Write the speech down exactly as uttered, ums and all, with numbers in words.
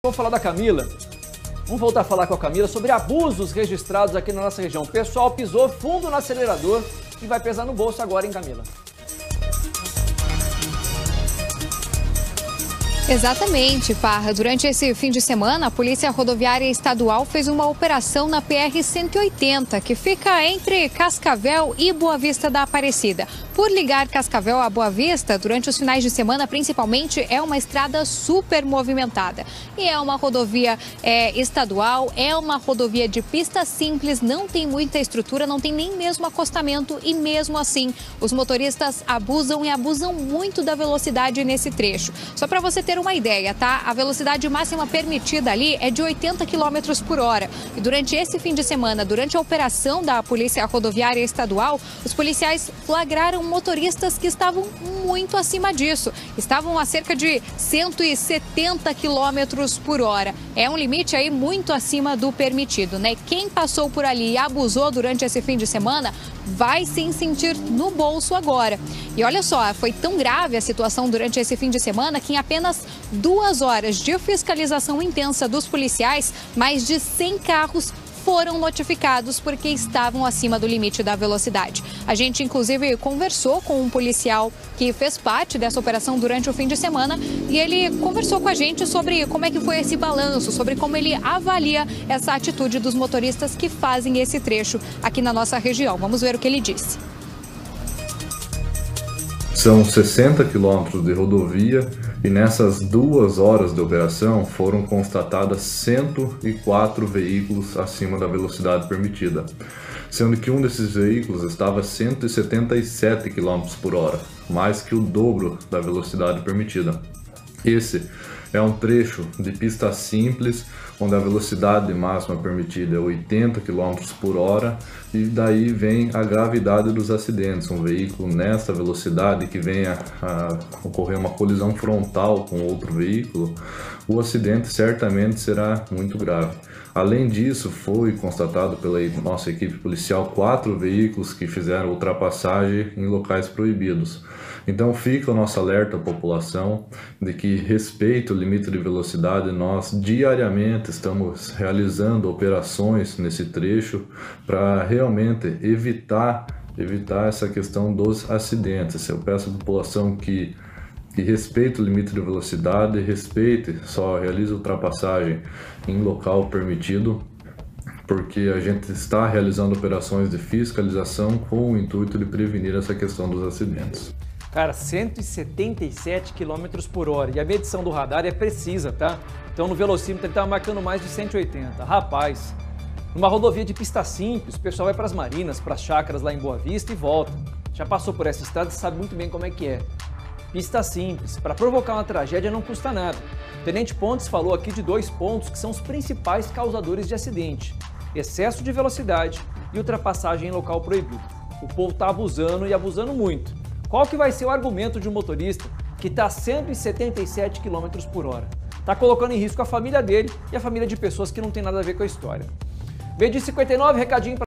Vamos falar da Camila. Vamos voltar a falar com a Camila sobre abusos registrados aqui na nossa região. O pessoal pisou fundo no acelerador e vai pesar no bolso agora, hein, Camila? Exatamente, Parra. Durante esse fim de semana, a Polícia Rodoviária Estadual fez uma operação na P R cento e oitenta, que fica entre Cascavel e Boa Vista da Aparecida. Por ligar Cascavel a Boa Vista, durante os finais de semana, principalmente, é uma estrada super movimentada. E é uma rodovia é, estadual, é uma rodovia de pista simples, não tem muita estrutura, não tem nem mesmo acostamento e mesmo assim, os motoristas abusam e abusam muito da velocidade nesse trecho. Só para você ter uma ideia, tá? A velocidade máxima permitida ali é de oitenta quilômetros por hora. E durante esse fim de semana, durante a operação da Polícia Rodoviária Estadual, os policiais flagraram motoristas que estavam muito acima disso. Estavam a cerca de cento e setenta quilômetros por hora. É um limite aí muito acima do permitido, né? Quem passou por ali e abusou durante esse fim de semana vai sim sentir no bolso agora. E olha só, foi tão grave a situação durante esse fim de semana que em apenas duas horas de fiscalização intensa dos policiais, mais de cem carros foram notificados porque estavam acima do limite da velocidade. A gente, inclusive, conversou com um policial que fez parte dessa operação durante o fim de semana e ele conversou com a gente sobre como é que foi esse balanço, sobre como ele avalia essa atitude dos motoristas que fazem esse trecho aqui na nossa região. Vamos ver o que ele disse. São sessenta quilômetros de rodovia e nessas duas horas de operação foram constatadas cento e quatro veículos acima da velocidade permitida, sendo que um desses veículos estava a cento e setenta e sete quilômetros por hora, mais que o dobro da velocidade permitida. Esse é um trecho de pista simples, onde a velocidade máxima permitida é oitenta quilômetros por hora e daí vem a gravidade dos acidentes. Um veículo nessa velocidade que venha a ocorrer uma colisão frontal com outro veículo, o acidente certamente será muito grave. Além disso, foi constatado pela nossa equipe policial quatro veículos que fizeram ultrapassagem em locais proibidos. Então fica o nosso alerta à população de que respeito o limite de velocidade. Nós diariamente estamos realizando operações nesse trecho para realmente evitar, evitar essa questão dos acidentes. Eu peço à população que, que respeite o limite de velocidade, respeite, só realize ultrapassagem em local permitido, porque a gente está realizando operações de fiscalização com o intuito de prevenir essa questão dos acidentes. Cara, cento e setenta e sete quilômetros por hora e a medição do radar é precisa, tá? Então no velocímetro ele estava marcando mais de cento e oitenta. Rapaz, numa rodovia de pista simples, o pessoal vai para as marinas, para as chácaras lá em Boa Vista e volta. Já passou por essa estrada e sabe muito bem como é que é. Pista simples, para provocar uma tragédia não custa nada. O Tenente Pontes falou aqui de dois pontos que são os principais causadores de acidente: excesso de velocidade e ultrapassagem em local proibido. O povo está abusando e abusando muito. Qual que vai ser o argumento de um motorista que está a cento e setenta e sete quilômetros por hora? Está colocando em risco a família dele e a família de pessoas que não tem nada a ver com a história. Meio-dia e cinquenta e nove, recadinho para